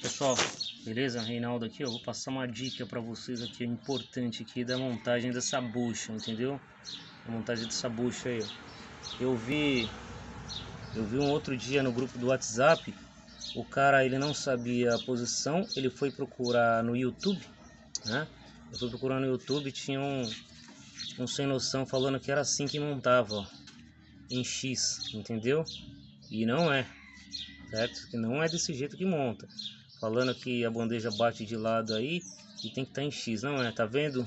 Pessoal, beleza? Reinaldo aqui, eu vou passar uma dica para vocês aqui, importante aqui da montagem dessa bucha, entendeu? A montagem dessa bucha aí, ó. Eu vi um outro dia no grupo do WhatsApp, o cara, ele não sabia a posição, ele foi procurar no YouTube, né? Eu fui procurar no YouTube e tinha um sem noção falando que era assim que montava, ó, em X, entendeu? E não é, certo? Que não é desse jeito que monta. Falando que a bandeja bate de lado aí e tem que estar em X, não é? Tá vendo?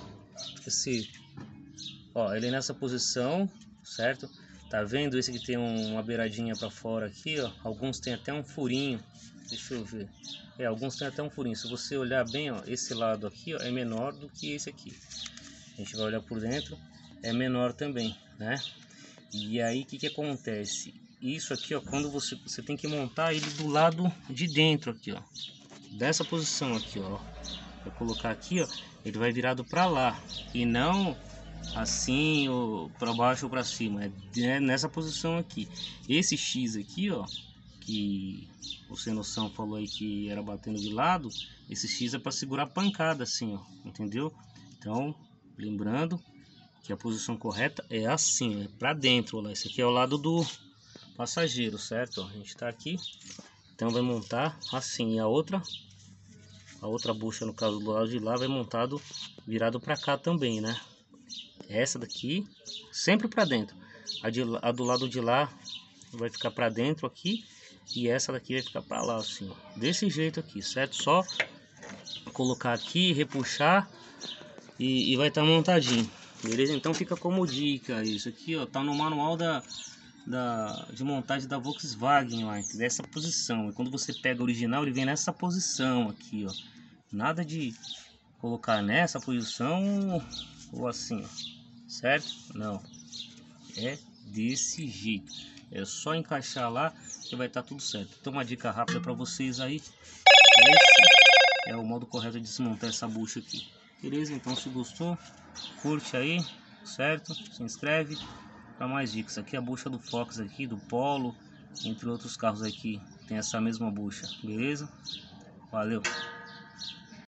Ó, ele nessa posição, certo? Tá vendo esse que tem uma beiradinha para fora aqui, ó? Alguns tem até um furinho. Deixa eu ver. Alguns tem até um furinho. Se você olhar bem, ó, esse lado aqui, ó, é menor do que esse aqui. A gente vai olhar por dentro, é menor também, né? E aí o que acontece? Isso aqui, ó, quando você tem que montar ele do lado de dentro aqui, ó, dessa posição aqui, ó. Vai colocar aqui, ó, ele vai virado para lá e não assim ou para baixo ou para cima, é nessa posição aqui. Esse X aqui, ó, que o sem noção falou aí que era batendo de lado, esse X é para segurar a pancada assim, ó, entendeu? Então, lembrando que a posição correta é assim, é para dentro, ó, esse aqui é o lado do passageiro, certo? Ó, a gente tá aqui, então vai montar assim, e a outra bucha, no caso do lado de lá, vai montado virado para cá também, né? Essa daqui sempre para dentro, a do lado de lá vai ficar para dentro aqui e essa daqui vai ficar para lá assim, ó, desse jeito aqui, certo? Só colocar aqui, repuxar e vai estar montadinho, beleza? Então fica como dica isso aqui, ó, tá no manual de montagem da Volkswagen lá, dessa posição. E quando você pega o original, ele vem nessa posição aqui, ó. Nada de colocar nessa posição ou assim, ó, certo? Não, é desse jeito. É só encaixar lá que vai estar tudo certo. Então uma dica rápida para vocês aí. Esse é o modo correto de desmontar essa bucha aqui. Beleza? Então se gostou, curte aí, certo? Se inscreve para mais dicas. Aqui é a bucha do Fox aqui, do Polo, entre outros carros aqui tem essa mesma bucha, beleza? Valeu!